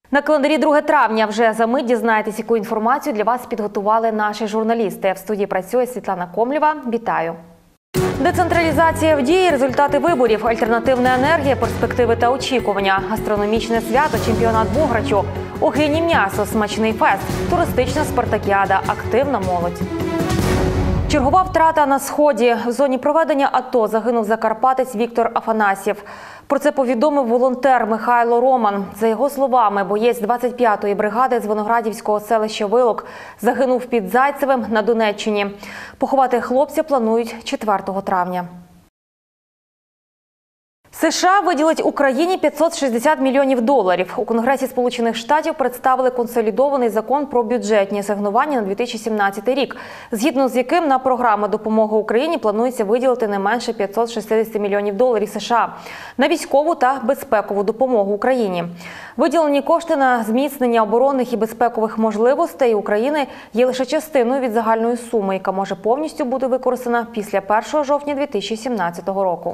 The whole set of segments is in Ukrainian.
На календарі 2 травня. Вже за мить дізнаєтесь, яку інформацію для вас підготували наші журналісти. В студії працює Світлана Комлєва. Вітаю! Децентралізація в дії, результати виборів, альтернативна енергія, перспективи та очікування, гастрономічне свято, чемпіонат Бограчу, огині м'ясо, смачний фест, туристична спартакіада, активна молодь. Чергова втрата на Сході. В зоні проведення АТО загинув закарпатець Віктор Афанасьєв. Про це повідомив волонтер Михайло Роман. За його словами, боєць 25-ї бригади з Виноградівського селища Вилок загинув під Зайцевим на Донеччині. Поховати хлопця планують 4 травня. США виділить Україні $560 мільйонів. У Конгресі Сполучених Штатів представили консолідований закон про бюджетні асигнування на 2017 рік, згідно з яким на програму допомоги Україні планується виділити не менше $560 мільйонів США на військову та безпекову допомогу Україні. Виділені кошти на зміцнення оборонних і безпекових можливостей України є лише частиною від загальної суми, яка може повністю бути використана після 1 жовтня 2017 року.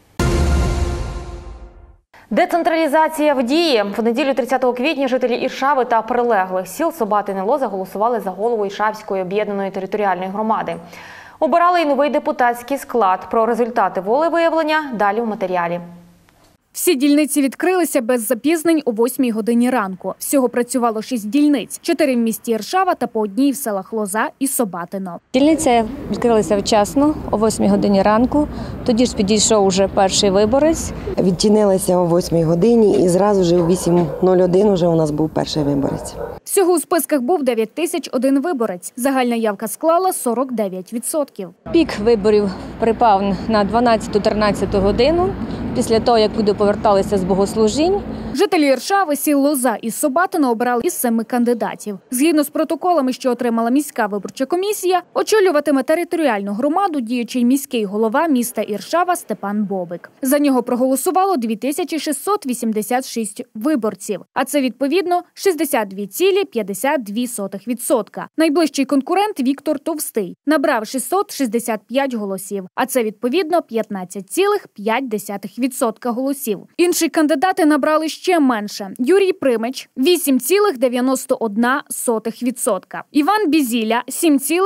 Децентралізація в дії. В неділю 30 квітня жителі Іршави та прилеглих сіл Собатин і Лоза голосували за голову Іршавської об'єднаної територіальної громади. Обирали і новий депутатський склад. Про результати волевиявлення далі у матеріалі. Всі дільниці відкрилися без запізнень о 8 годині ранку. Всього працювало 6 дільниць. 4 в місті Іршава та по одній в селах Лоза і Собатино. Дільниці відкрилися вчасно о 8 годині ранку. Тоді ж підійшов уже перший виборець. Відчинилися о 8 годині і зразу ж о 8:01 вже у нас був перший виборець. Всього у списках був 9001 виборець. Загальна явка склала 49%. Пік виборів припав на 12-13 годину. Після того, як люди поверталися з богослужінь. Жителі Іршави, сіл Лоза і Собатино обирали із 7 кандидатів. Згідно з протоколами, що отримала міська виборча комісія, очолюватиме територіальну громаду діючий міський голова міста Іршава Степан Бобик. За нього проголосувало 2686 виборців, а це відповідно 62,52%. Найближчий конкурент Віктор Товстий набрав 665 голосів, а це відповідно 15,5% голосів. Інші кандидати набрали ще менше. Юрій Примич – 8,91%. Іван Бізіля –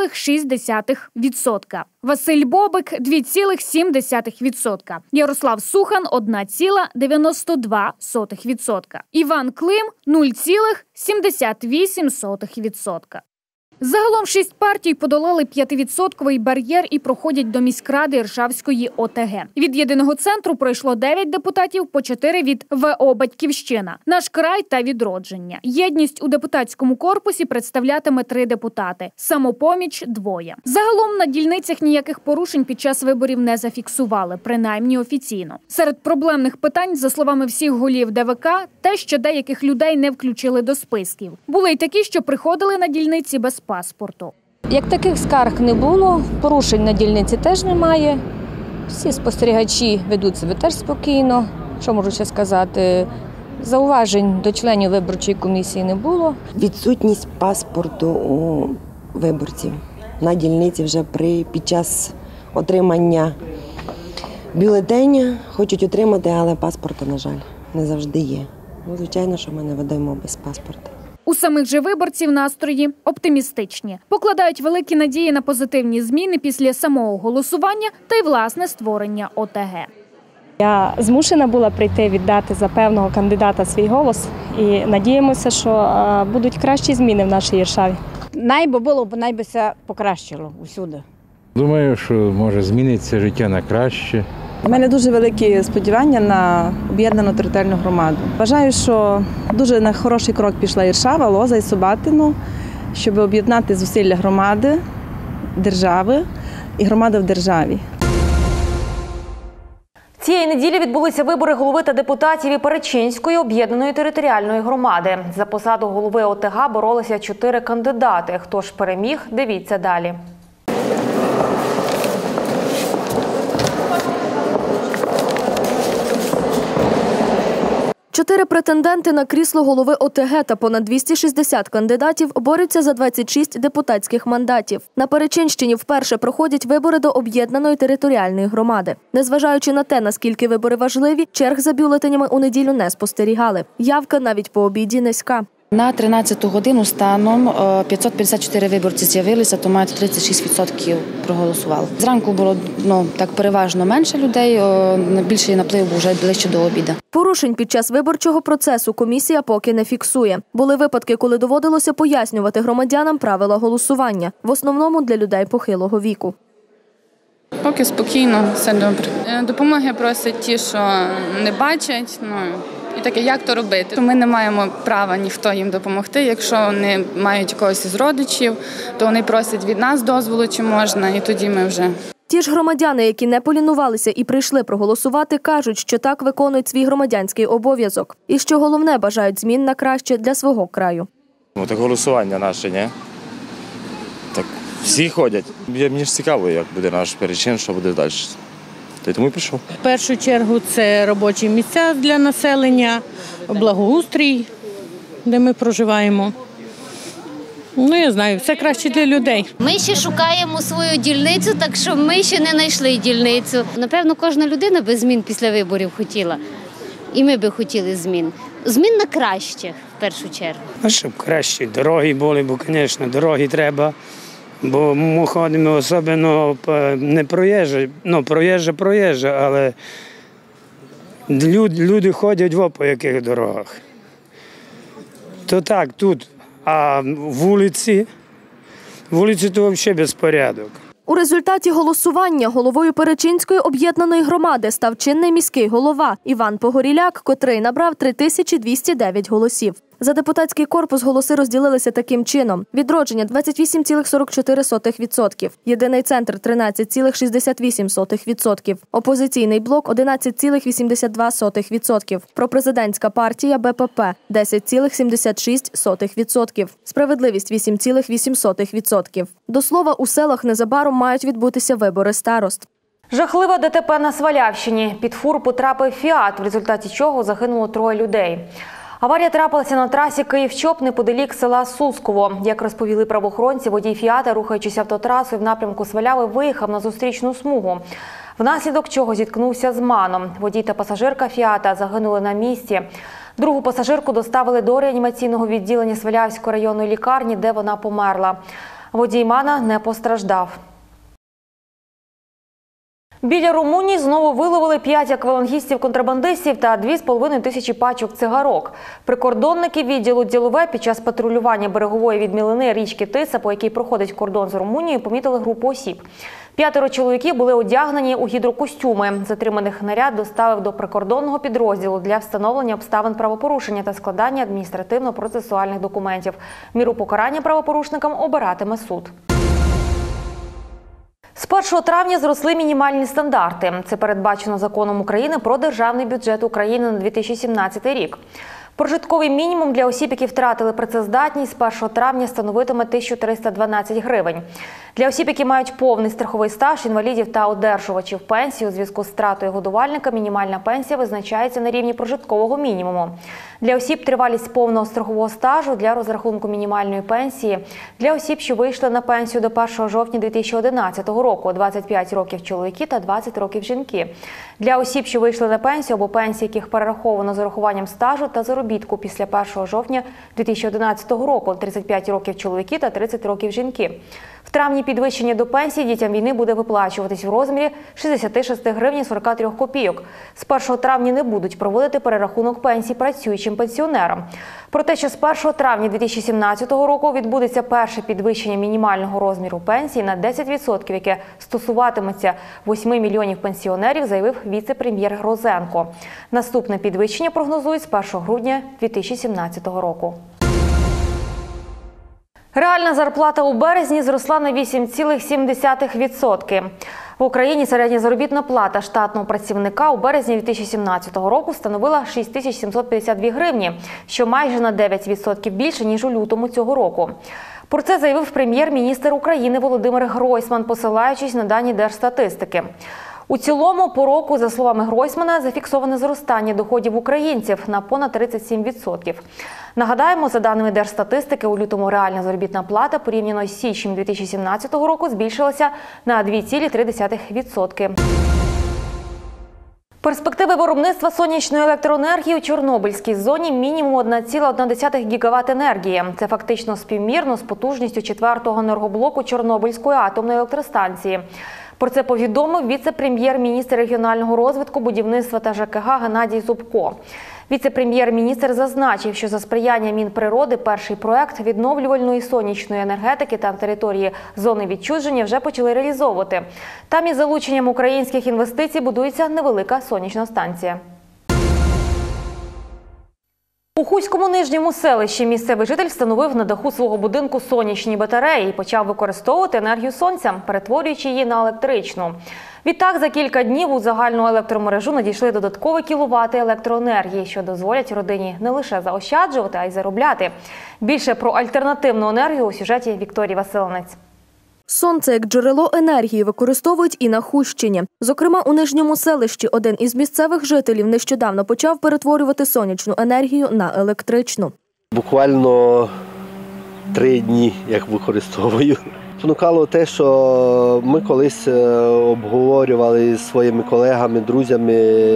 7,6%. Василь Бобик – 2,7%. Ярослав Сухан – 1,92%. Іван Клим – 0,78%. Загалом 6 партій подолали 5% бар'єр і проходять до міськради Іршавської ОТГ. Від єдиного центру пройшло 9 депутатів, по 4 від ВО «Батьківщина», «Наш край» та «Відродження». Єдність у депутатському корпусі представлятиме 3 депутати, «Самопоміч» – 2. Загалом на дільницях ніяких порушень під час виборів не зафіксували, принаймні офіційно. Серед проблемних питань, за словами всіх голів ДВК, те, що деяких людей не включили до списків. Були й такі, що приходили на дільниці без паспорту. Як таких скарг не було, порушень на дільниці теж немає. Всі спостерігачі ведуть себе теж спокійно. Що можу ще сказати? Зауважень до членів виборчої комісії не було. Відсутність паспорту у виборців на дільниці вже під час отримання бюлетеня хочуть отримати, але паспорта, на жаль, не завжди є. Звичайно, що ми не ведемо без паспорта. У самих же виборців настрої оптимістичні. Покладають великі надії на позитивні зміни після самого голосування та й власне створення ОТГ. Я змушена була прийти віддати за певного кандидата свій голос і надіємося, що будуть кращі зміни в нашій Іршаві. Найбися покращило усюди. Думаю, що може зміниться життя на краще. У мене дуже великі сподівання на об'єднану територіальну громаду. Вважаю, що дуже на хороший крок пішла Іршава, Лоза і Собатино, щоб об'єднати зусилля громади, держави і громади в державі. Цієї неділі відбулися вибори голови та депутатів Іперечинської об'єднаної територіальної громади. За посаду голови ОТГ боролися 4 кандидати. Хто ж переміг, дивіться далі. 4 претенденти на крісло голови ОТГ та понад 260 кандидатів борються за 26 депутатських мандатів. На Перечинщині вперше проходять вибори до об'єднаної територіальної громади. Незважаючи на те, наскільки вибори важливі, черг за бюлетенями у неділю не спостерігали. Явка навіть по обіді низька. На 13 годину станом 554 виборці з'явилися, то мають 36% проголосували. Зранку було так переважно менше людей, більший наплив був вже ближче до обіду. Порушень під час виборчого процесу комісія поки не фіксує. Були випадки, коли доводилося пояснювати громадянам правила голосування, в основному для людей похилого віку. Поки спокійно, все добре. Допомоги просять ті, що не бачать. І таке, як то робити? Ми не маємо права ніхто їм допомогти. Якщо вони мають когось із родичів, то вони просять від нас дозволу, чи можна, і тоді ми вже. Ті ж громадяни, які не полінувалися і прийшли проголосувати, кажуть, що так виконують свій громадянський обов'язок. І що головне, бажають змін на краще для свого краю. Так голосування наше, ні? Так всі ходять. Мені ж цікаво, як буде наш Перечин, що буде далі. Тому і пішов. В першу чергу це робочі місця для населення, благоустрій, де ми проживаємо. Я знаю, все краще для людей. Ми ще шукаємо свою дільницю, так що ми ще не знайшли дільницю. Напевно, кожна людина би змін після виборів хотіла. І ми би хотіли змін. Змін на краще, в першу чергу. Щоб краще дороги були, бо, звісно, дороги треба. Бо ми ходимо особливо не проїжджа, але люди ходять по яких дорогах. То так, тут, а вулиці то взагалі безпорядок. У результаті голосування головою Перечинської об'єднаної громади став чинний міський голова Іван Погоріляк, котрий набрав 3209 голосів. За депутатський корпус голоси розділилися таким чином. Відродження – 28,44%, Єдиний центр – 13,68%, Опозиційний блок – 11,82%, Пропрезидентська партія БПП – 10,76%, Справедливість – 8,8%. До слова, у селах незабаром мають відбутися вибори старост. Жахлива ДТП на Свалявщині. Під фуру потрапив «Фіат», в результаті чого загинуло 3 людей. Аварія трапилася на трасі Київ-Чоп неподалік села Сусково. Як розповіли правоохоронці, водій «Фіата», рухаючись автотрасою в напрямку Сваляви, виїхав на зустрічну смугу, внаслідок чого зіткнувся з маном. Водій та пасажирка «Фіата» загинули на місці. Другу пасажирку доставили до реанімаційного відділення Свалявської районної лікарні, де вона померла. Водій мана не постраждав. Біля Румунії знову виловили 5 аквалангістів-контрабандистів та 2,5 тисячі пачок цигарок. Прикордонники відділу Ділове під час патрулювання берегової відмілини річки Тиса, по якій проходить кордон з Румунією, помітили групу осіб. 5 чоловіків були одягнені у гідрокостюми. Затриманих наряд доставив до прикордонного підрозділу для встановлення обставин правопорушення та складання адміністративно-процесуальних документів. Міру покарання правопорушникам обиратиме суд. З 1 травня зросли мінімальні стандарти. Це передбачено Законом України про Державний бюджет України на 2017 рік. Прожитковий мінімум для осіб, які втратили працездатність, з 1 травня становитиме 1312 гривень. Для осіб, які мають повний страховий стаж, інвалідів та одержувачів пенсії у зв'язку з втратою годувальника, мінімальна пенсія визначається на рівні прожиткового мінімуму. Для осіб тривалість повного страхового стажу для розрахунку мінімальної пенсії. Для осіб, що вийшли на пенсію до 1 жовтня 2011 року, 25 років чоловіки та 20 років жінки. Для осіб, що вийшли на пенсію або пенсії, яких перераховано з урахуванням стажу та заробітку після 1 жовтня 2011 року, 35 років чоловіки та 30 років жінки. В травні підвищення до пенсії дітям війни буде виплачуватись в розмірі 66 гривень 43 копійок. З 1 травня не будуть проводити перерахунок пенсій працюючим пенсіонерам. Про те, що з 1 травня 2017 року відбудеться перше підвищення мінімального розміру пенсії на 10%, яке стосуватиметься 8 мільйонів пенсіонерів, заявив віце-прем'єр Розенко. Наступне підвищення прогнозують з 1 грудня 2017 року. Реальна зарплата у березні зросла на 8,7%. В Україні середня заробітна плата штатного працівника у березні 2017 року становила 6752 гривні, що майже на 9% більше, ніж у лютому цього року. Про це заявив прем'єр-міністр України Володимир Гройсман, посилаючись на дані Держстатистики. У цілому, по року, за словами Гройсмана, зафіксоване зростання доходів українців на понад 37%. Нагадаємо, за даними Держстатистики, у лютому реальна заробітна плата порівняно з січнем 2017 року збільшилася на 2,3%. Перспективи виробництва сонячної електроенергії у Чорнобильській зоні мінімум 1,1 ГВт енергії. Це фактично співмірно з потужністю 4-го енергоблоку Чорнобильської атомної електростанції. Про це повідомив віце-прем'єр-міністр регіонального розвитку, будівництва та ЖКГ Геннадій Зубко. Віце-прем'єр-міністр зазначив, що за сприяння Мінприроди перший проект відновлювальної сонячної енергетики та території зони відчуження вже почали реалізовувати. Там із залученням українських інвестицій будується невелика сонячна станція. У Хуському нижньому селищі місцевий житель встановив на даху свого будинку сонячні батареї і почав використовувати енергію сонця, перетворюючи її на електричну. Відтак, за кілька днів у загальну електромережу надійшли додаткові кіловати електроенергії, що дозволять родині не лише заощаджувати, а й заробляти. Більше про альтернативну енергію у сюжеті Вікторії Василенець. Сонце як джерело енергії використовують і на Хустщині. Зокрема, у Нижньому селищі один із місцевих жителів нещодавно почав перетворювати сонячну енергію на електричну. Буквально 3 дні, як використовую. Спонукало те, що ми колись обговорювали зі своїми колегами, друзями,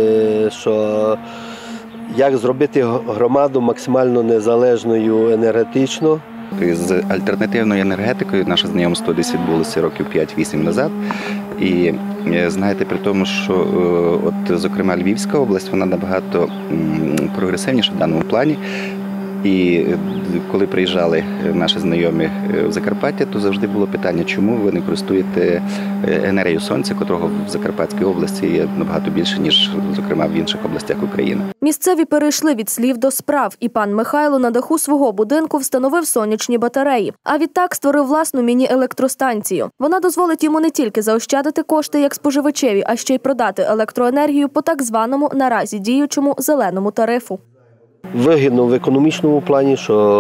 що як зробити громаду максимально незалежною енергетично. З альтернативною енергетикою наше знайомство десь відбулося років 5-8 назад. І знаєте, при тому, що от, зокрема, Львівська область, вона набагато прогресивніша в даному плані. І коли приїжджали наші знайомі в Закарпаття, то завжди було питання, чому ви не користуєте енергією сонця, котрого в Закарпатській області є набагато більше, ніж, зокрема, в інших областях України. Місцеві перейшли від слів до справ, і пан Михайло на даху свого будинку встановив сонячні батареї. А відтак створив власну міні-електростанцію. Вона дозволить йому не тільки заощадити кошти як споживачеві, а ще й продати електроенергію по так званому наразі діючому зеленому тарифу. Вигідно в економічному плані,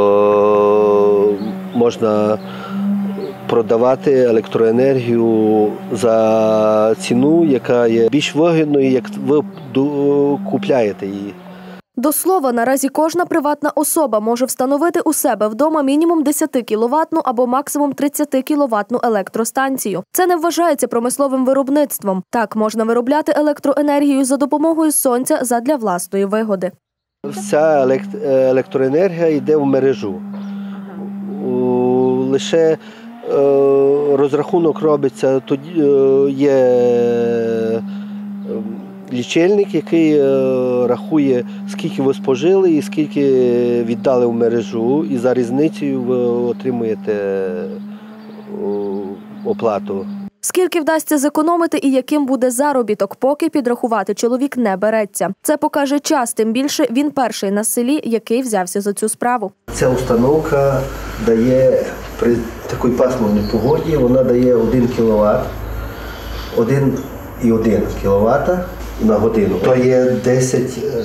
що можна продавати електроенергію за ціну, яка є більш вигідною, як ви купляєте її. До слова, наразі кожна приватна особа може встановити у себе вдома мінімум 10 кіловатну або максимум 30 кіловатну електростанцію. Це не вважається промисловим виробництвом. Так, можна виробляти електроенергію за допомогою сонця задля власної вигоди. Вся електроенергія йде в мережу. Лише розрахунок робиться, тоді є лічильник, який рахує, скільки ви спожили і скільки віддали в мережу, і за різницею ви отримуєте оплату. Скільки вдасться зекономити і яким буде заробіток, поки підрахувати чоловік не береться. Це покаже час, тим більше він перший на селі, який взявся за цю справу. Ця установка дає при такій пасмурній погоді, вона дає 1 кВт, 1,1 кВт на годину. То є 10,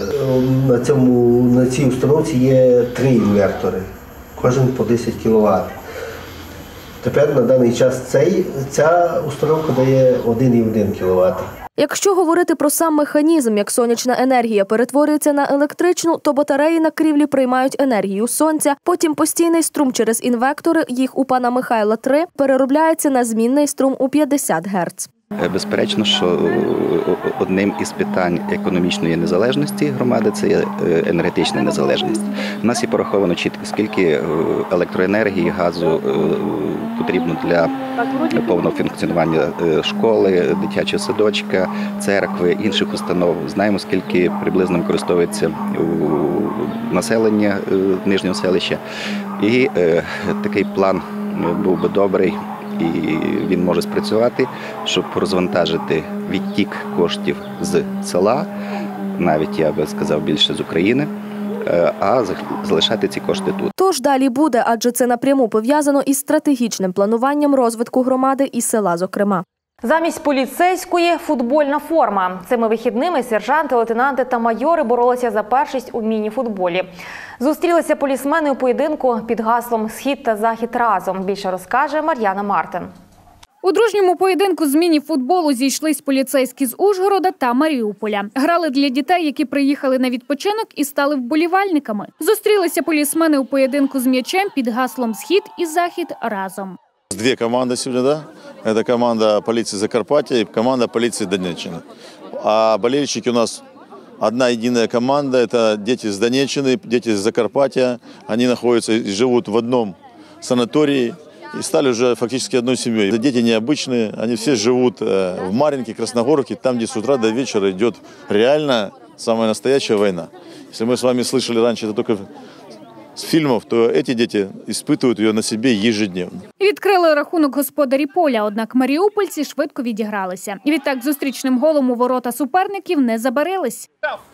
на цій установці є 3 інвертори, кожен по 10 кВт. Тепер на даний час ця установка дає 1,1 кВт. Якщо говорити про сам механізм, як сонячна енергія перетворюється на електричну, то батареї на крівлі приймають енергію сонця, потім постійний струм через інвектори, їх у пана Михайла 3, переробляється на змінний струм у 50 Гц. Безперечно, що одним із питань економічної незалежності громади – це є енергетична незалежність. У нас є пораховано чітко, скільки електроенергії, газу потрібно для повного функціонування школи, дитячого садочка, церкви, інших установ. Знаємо, скільки приблизно використовується у населення Нижнього селища. І такий план був би добрий. І він може спрацювати, щоб розвантажити відтік коштів з села, навіть, я би сказав, більше з України, а залишати ці кошти тут. Тож далі буде, адже це напряму пов'язано із стратегічним плануванням розвитку громади і села, зокрема. Замість поліцейської – футбольна форма. Цими вихідними сержанти, лейтенанти та майори боролися за першість у міні-футболі. Зустрілися полісмени у поєдинку під гаслом «Схід та Захід разом». Більше розкаже Мар'яна Мартин. У дружньому поєдинку з міні-футболу зійшлись поліцейські з Ужгорода та Маріуполя. Грали для дітей, які приїхали на відпочинок і стали вболівальниками. Зустрілися полісмени у поєдинку з м'ячем під гаслом «Схід і Захід разом». Две команды сегодня, да? Это команда полиции Закарпатья и команда полиции Донеччины. А болельщики у нас одна единая команда. Это дети с Донеччины, дети с Закарпатья. Они находятся и живут в одном санатории и стали уже фактически одной семьей. Это дети необычные, они все живут в Марьинке, Красногорке, там, где с утра до вечера идет реально самая настоящая война. Если мы с вами слышали раньше это только з фільмів, то ці діти испытують її на собі ежедневно. Відкрили рахунок господарі поля, однак маріупольці швидко відігралися. І відтак зустрічним голом у ворота суперників не забарились.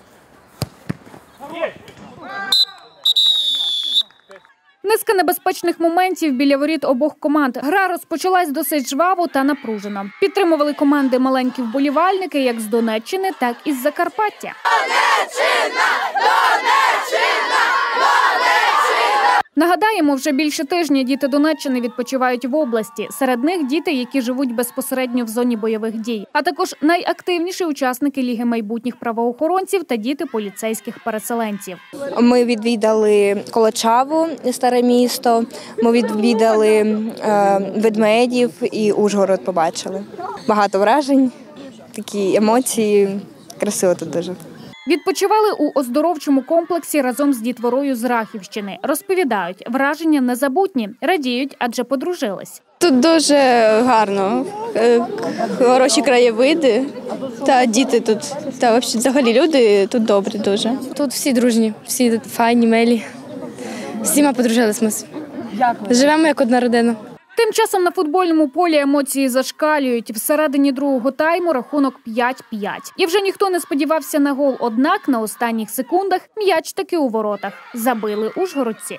Низка небезпечних моментів біля воріт обох команд. Гра розпочалась досить жваво та напружено. Підтримували команди маленькі вболівальники як з Донеччини, так і з Закарпаття. Донеччина! Донеччина! Донеччина! Нагадаємо, вже більше тижня діти Донеччини відпочивають в області. Серед них діти, які живуть безпосередньо в зоні бойових дій. А також найактивніші учасники Ліги майбутніх правоохоронців та діти поліцейських переселенців. Ми відвідали Колочаву, старе місто, ми відвідали ведмедів і Ужгород побачили. Багато вражень, такі емоції, красиво тут дуже. Відпочивали у оздоровчому комплексі разом з дітворою з Рахівщини. Розповідають, враження незабутні, радіють, адже подружились. Тут дуже гарно, хороші краєвиди, та діти тут, та взагалі люди тут добрі дуже. Тут всі дружні, всі файні, милі, всіма подружились ми. Живемо як одна родина. Тим часом на футбольному полі емоції зашкалюють. Всередині другого тайму рахунок 5-5. І вже ніхто не сподівався на гол, однак на останніх секундах м'яч таки у воротах. Забили ужгородці.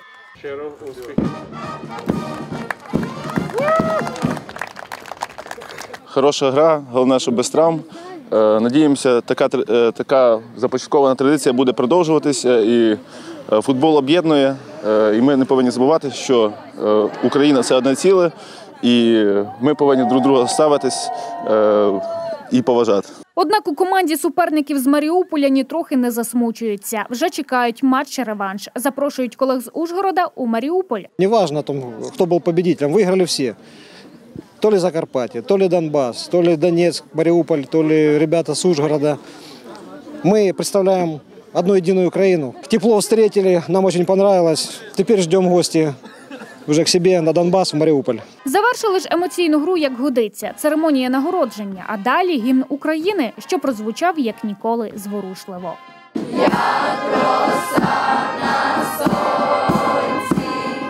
Хороша гра, головне, що без травм. Надіємося, така започаткована традиція буде продовжуватися. І футбол об'єднує. І ми не повинні забувати, що Україна – це одне ціле, і ми повинні друг друга ставитись і поважати. Однак у команді суперників з Маріуполя нітрохи не засмучуються. Вже чекають матч-реванш. Запрошують колег з Ужгорода у Маріуполь. Неважно, хто був победителем, виграли всі. То ли Закарпаття, то ли Донбас, то ли Донецьк, Маріуполь, то ли ребята з Ужгорода. Ми представляємо одну единую Украину. Тепло встретили, нам очень понравилось. Теперь ждем гости уже к себе на Донбас, в Маріуполь. Завершили ж емоційну гру як годиться. Церемонія нагородження, а далі гімн України, що прозвучав як ніколи зворушливо. Як роса на сонці,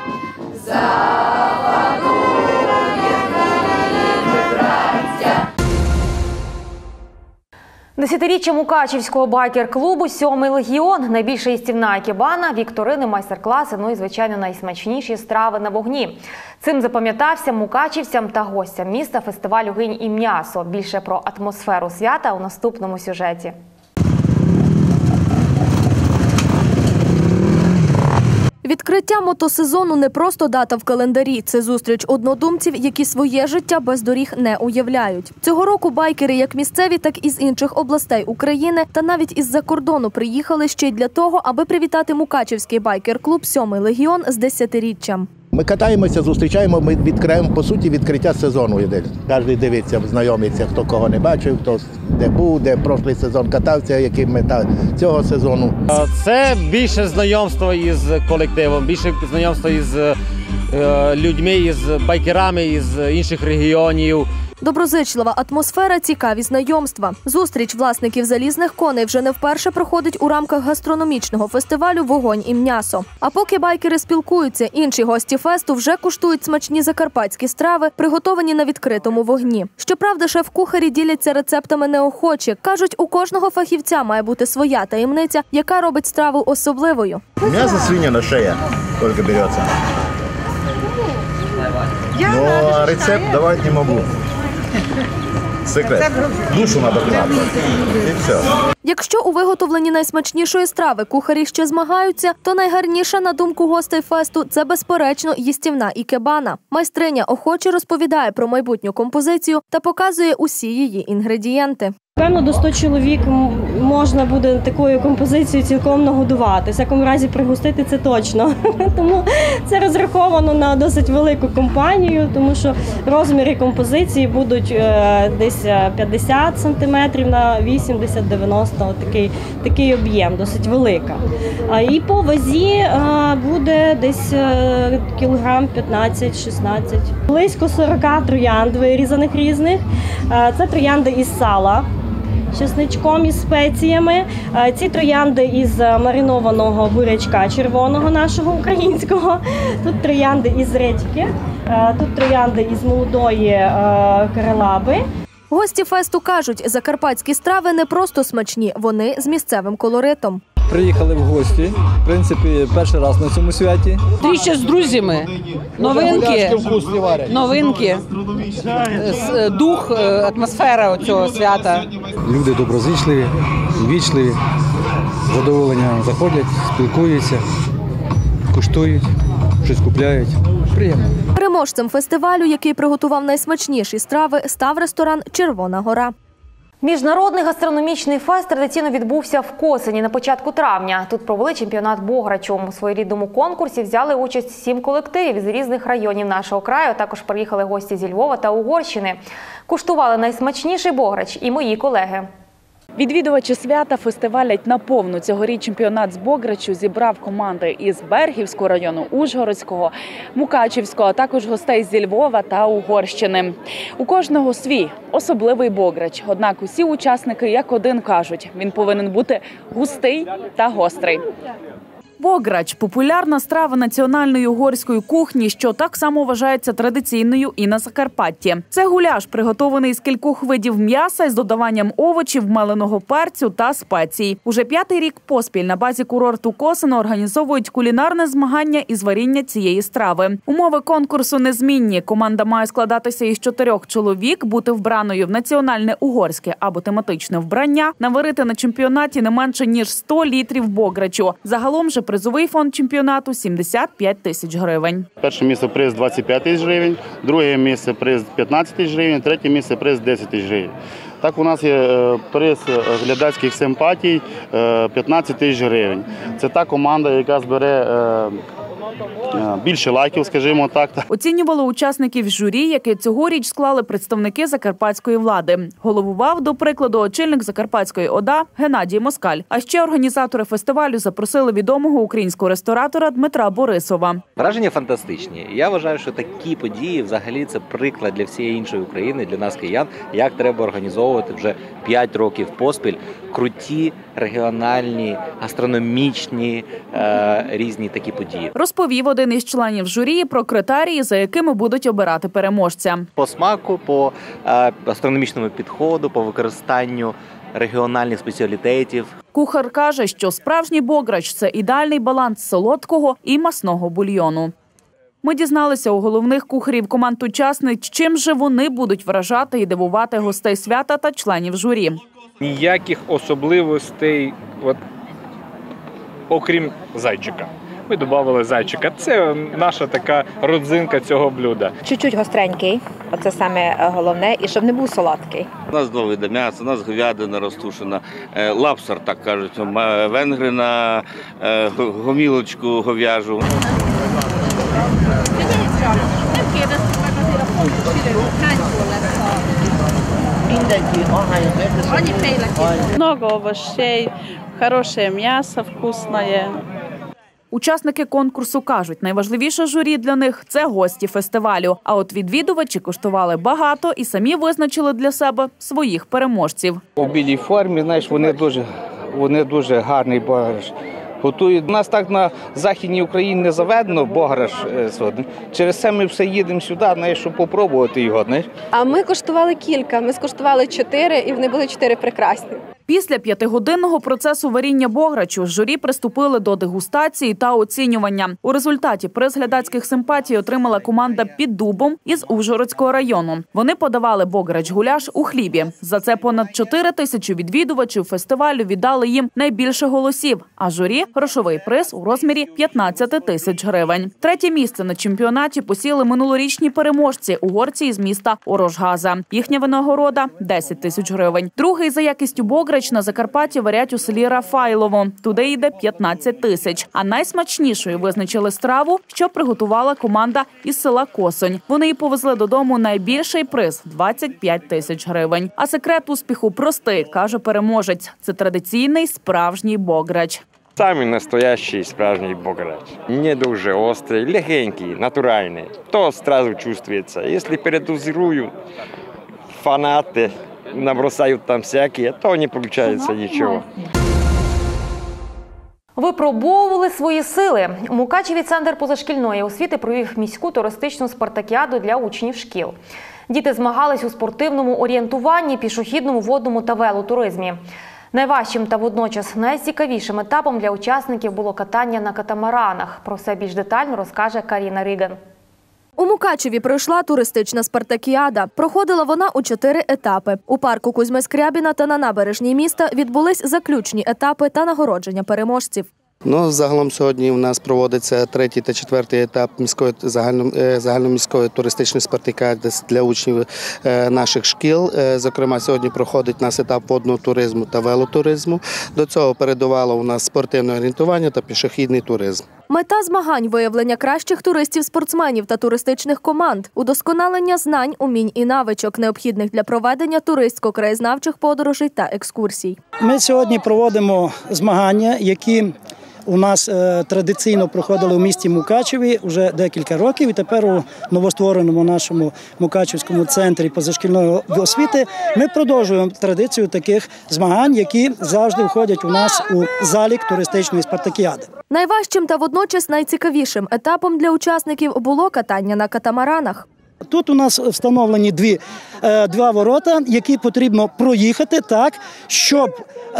Десятиріччя Мукачівського байкер-клубу «7-й легіон». Найбільша їстівна екібана, вікторини, майстер-класи, ну і, звичайно, найсмачніші страви на вогні. Цим запам'ятався мукачівцям та гостям міста фестиваль «Огонь і м'ясо». Більше про атмосферу свята у наступному сюжеті. Відкриття мотосезону не просто дата в календарі. Це зустріч однодумців, які своє життя без доріг не уявляють. Цього року байкери як місцеві, так і з інших областей України та навіть із-за кордону приїхали ще й для того, аби привітати Мукачівський байкер-клуб «7-й легіон» з 10-річчям. Ми катаємося, зустрічаємо, ми відкриємо, по суті, відкриття сезону. Кожен дивиться, знайомиться, хто кого не бачив, хто де був, де прошлий сезон катався, яким мета цього сезону. Це більше знайомство із колективом, більше знайомство із людьми, із байкерами із інших регіонів. Доброзичлива атмосфера, цікаві знайомства. Зустріч власників залізних коней вже не вперше проходить у рамках гастрономічного фестивалю «Вогонь і м'ясо». А поки байкери спілкуються, інші гості фесту вже куштують смачні закарпатські страви, приготовані на відкритому вогні. Щоправда, шеф-кухарі діляться рецептами неохоче. Кажуть, у кожного фахівця має бути своя таємниця, яка робить страву особливою. М'ясо свинина шея тільки береться. Но рецепт давати не можу. Секрет. Душу треба гнати. І все. Якщо у виготовленні найсмачнішої страви кухарі ще змагаються, то найгарніша, на думку гостей фесту, це, безперечно, їстівна ікебана. Майстриня охоче розповідає про майбутню композицію та показує усі її інгредієнти. Певно, до 100 чоловік можна буде такою композицією цілком нагодувати. В всякому разі, пригостити це точно. Тому це розраховано на досить велику компанію, тому що розміри композиції будуть десь 50 см на 80-90, такий об'єм, досить велика. І по вазі буде десь кілограм 15-16. Близько 40 троянд вирізаних різних. Це троянди із сала, чесничком і спеціями. Ці троянди із маринованого бурячка червоного нашого українського. Тут троянди із редьки, тут троянди із молодої каралаби. Гості фесту кажуть, закарпатські страви не просто смачні, вони з місцевим колоритом. Приїхали в гості, в принципі, перший раз на цьому святі. Зустріча з друзями, новинки, дух, атмосфера цього свята. Люди доброзичливі, вічливі, з задоволенням заходять, спілкуються, куштують, щось купляють. Приємно. Переможцем фестивалю, який приготував найсмачніші страви, став ресторан «Червона гора». Міжнародний гастрономічний фест традиційно відбувся в Косині на початку травня. Тут провели чемпіонат Бограчу. У своєрідному конкурсі взяли участь 7 колективів з різних районів нашого краю. Також приїхали гості зі Львова та Угорщини. Куштували найсмачніший Бограч і мої колеги. Відвідувачі свята фестивалять наповну. Цьогоріч чемпіонат з Бограчу зібрав команди із Бергівського району, Ужгородського, Мукачівського, а також гостей зі Львова та Угорщини. У кожного свій особливий Бограч. Однак усі учасники як один кажуть, він повинен бути густий та гострий. Бограч – популярна страва національної угорської кухні, що так само вважається традиційною і на Закарпатті. Це гуляш, приготований з кількох видів м'яса з додаванням овочів, меленого перцю та спецій. Уже 5-й рік поспіль на базі курорту Косино організовують кулінарне змагання із варіння цієї страви. Умови конкурсу незмінні. Команда має складатися із 4 чоловік, бути вбраною в національне угорське або тематичне вбрання, наварити на чемпіонаті не менше, ніж 100 літрів бограчу. Загалом же призовий фонд чемпіонату – 75 тисяч гривень. Перше місце приз 25 тисяч гривень, друге місце приз 15 тисяч гривень, третє місце приз 10 тисяч гривень. Так у нас є приз глядацьких симпатій 15 тисяч гривень. Це та команда, яка збере більше лайків, скажімо так. Оцінювали учасників журі, яке цьогоріч склали представники закарпатської влади. Головував, до прикладу, очільник Закарпатської ОДА Геннадій Москаль. А ще організатори фестивалю запросили відомого українського ресторатора Дмитра Борисова. Враження фантастичні. Я вважаю, що такі події взагалі це приклад для всієї іншої України, для нас киян, як треба організовувати вже 5 років поспіль круті, регіональні, гастрономічні, різні такі події. Розповів один із членів журі про критерії, за якими будуть обирати переможця. По смаку, по гастрономічному підходу, по використанню регіональних спеціалітетів. Кухар каже, що справжній бограч – це ідеальний баланс солодкого і масного бульйону. Ми дізналися у головних кухарів команд-учасниць, чим же вони будуть вражати і дивувати гостей свята та членів журі. Ніяких особливостей, окрім зайчика. Ми додали зайчика. Це наша така родзинка цього блюда. Чуть-чуть гостренький, оце саме головне, і щоб не був солодкий. У нас 2 види м'яса, у нас говядина розтушена, лапсар, так кажуть, венгри на гомілочку говяжу. Много овощей, хорошее мясо, вкусное. Учасники конкурсу кажуть, найважливіше журі для них – це гості фестивалю. А от відвідувачі коштували багато і самі визначили для себе своїх переможців. У білій формі, знаєш, вони дуже гарний бограш готують. У нас так на Західній Україні не заведено бограш. Через це ми все їдемо сюди, знаєш, щоб попробувати його. Знаєш. А ми коштували кілька. Ми скуштували 4, і вони були 4 прекрасні. Після 5-годинного процесу варіння бограчу журі приступили до дегустації та оцінювання. У результаті приз глядацьких симпатій отримала команда «Під дубом» із Ужгородського району. Вони подавали бограч-гуляш у хлібі. За це понад 4 тисячі відвідувачів фестивалю віддали їм найбільше голосів, а журі – грошовий приз у розмірі 15 тисяч гривень. Третє місце на чемпіонаті посіли минулорічні переможці – угорці із міста Орожгаза. Їхня винагорода – 10 тисяч гривень. Другий за якістю бограч на Закарпатті варять у селі Рафайлово. Туди йде 15 тисяч. А найсмачнішою визначили страву, що приготувала команда із села Косонь. Вони і повезли додому найбільший приз – 25 тисяч гривень. А секрет успіху простий, каже переможець. Це традиційний справжній бограч. Самый настоящий справжній бограч. Не дуже острий, легенький, натуральний. То сразу чувствуется. Если передозируют фанаты, набросают там всякие, то не получается ничего. Випробовували свої сили. У Мукачеві центр позашкільної освіти провів міську туристичну спартакіаду для учнів шкіл. Діти змагались у спортивному орієнтуванні, пішохідному, водному та велотуризмі. Найважчим та водночас найцікавішим етапом для учасників було катання на катамаранах. Про все більш детально розкаже Каріна Риган. У Мукачеві пройшла туристична спартакіада. Проходила вона у 4 етапи. У парку Кузьми Скрябіна та на набережній міста відбулись заключні етапи та нагородження переможців. Загалом сьогодні у нас проводиться 3-й та 4-й етап загальноміської туристичної спартакіади для учнів наших шкіл. Зокрема, сьогодні проходить у нас етап водного туризму та велотуризму. До цього передувало у нас спортивне орієнтування та пішохідний туризм. Мета змагань – виявлення кращих туристів-спортсменів та туристичних команд, удосконалення знань, умінь і навичок, необхідних для проведення туристсько-краєзнавчих подорожей та екскурсій. Ми сьогодні проводимо змагання, які у нас традиційно проходили у місті Мукачеві вже декілька років. І тепер у новоствореному нашому Мукачевському центрі позашкільної освіти ми продовжуємо традицію таких змагань, які завжди входять у нас у залік туристичної спартакіади. Найважчим та водночас найцікавішим етапом для учасників було катання на катамаранах. Тут у нас встановлені два ворота, які потрібно проїхати так, щоб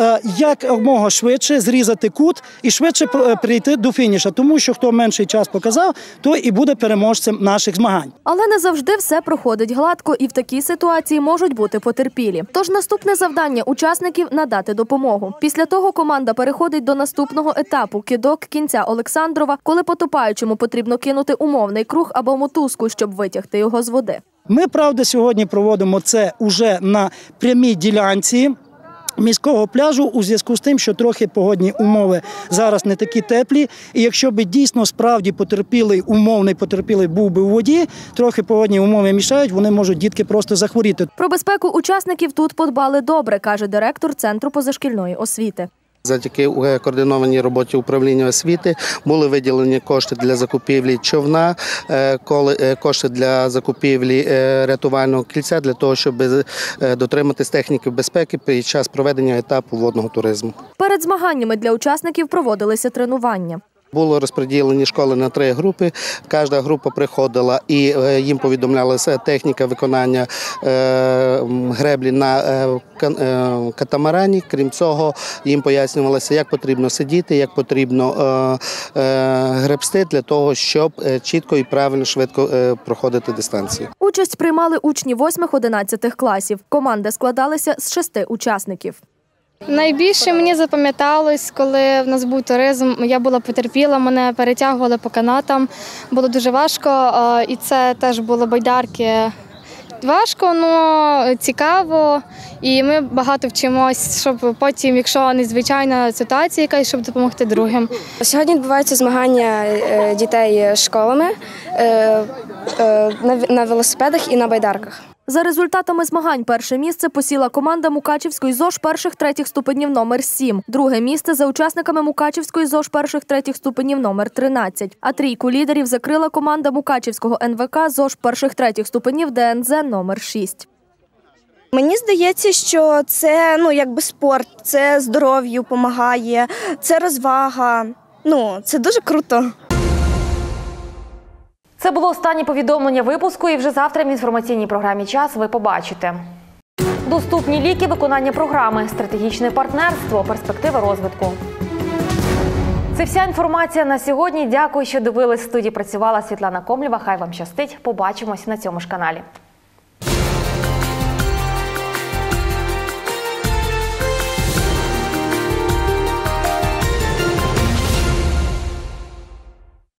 якомога швидше зрізати кут і швидше прийти до фініша. Тому що хто менший час показав, той і буде переможцем наших змагань. Але не завжди все проходить гладко і в такій ситуації можуть бути потерпілі. Тож наступне завдання учасників – надати допомогу. Після того команда переходить до наступного етапу – кидок кінця Олександрова, коли потопаючому потрібно кинути умовний круг або мотузку, щоб витягти його з води. Ми, правда, сьогодні проводимо це уже на прямій ділянці міського пляжу у зв'язку з тим, що трохи погодні умови зараз не такі теплі. І якщо б дійсно справді умовний потерпілий був би у воді, трохи погодні умови мішають, вони можуть дітки просто захворіти. Про безпеку учасників тут подбали добре, каже директор Центру позашкільної освіти. Завдяки координованій роботі управління освіти були виділені кошти для закупівлі човна, кошти для закупівлі рятувального кільця, для того, щоб дотриматись техніки безпеки під час проведення етапу водного туризму. Перед змаганнями для учасників проводилися тренування. Було розподілені школи на 3 групи. Кожна група приходила і їм повідомлялася техніка виконання греблі на катамарані. Крім цього, їм пояснювалося, як потрібно сидіти, як потрібно гребсти для того, щоб чітко і правильно, швидко проходити дистанцію. Участь приймали учні 8-11 класів. Команди складалися з 6 учасників. Найбільше мені запам'яталось, коли в нас був туризм, я була потерпіла, мене перетягували по канатам, було дуже важко, і це теж були байдарки. Важко, але цікаво, і ми багато вчимось, щоб потім, якщо незвичайна ситуація якась, щоб допомогти другим. Сьогодні відбуваються змагання дітей школами на велосипедах і на байдарках. За результатами змагань перше місце посіла команда Мукачівської ЗОШ перших-третіх ступенів номер 7. Друге місце за учасниками Мукачівської ЗОШ перших-третіх ступенів номер 13. А трійку лідерів закрила команда Мукачівського НВК ЗОШ перших-третіх ступенів ДНЗ номер 6. Мені здається, що це якби спорт, це здоров'ю допомагає, це розвага. Це дуже круто. Це було останнє повідомлення випуску, і вже завтра в інформаційній програмі «Час» ви побачите. Доступні ліки, виконання програми, стратегічне партнерство, перспективи розвитку. Це вся інформація на сьогодні. Дякую, що дивились. В студії працювала Світлана Комлєва. Хай вам щастить. Побачимось на цьому ж каналі.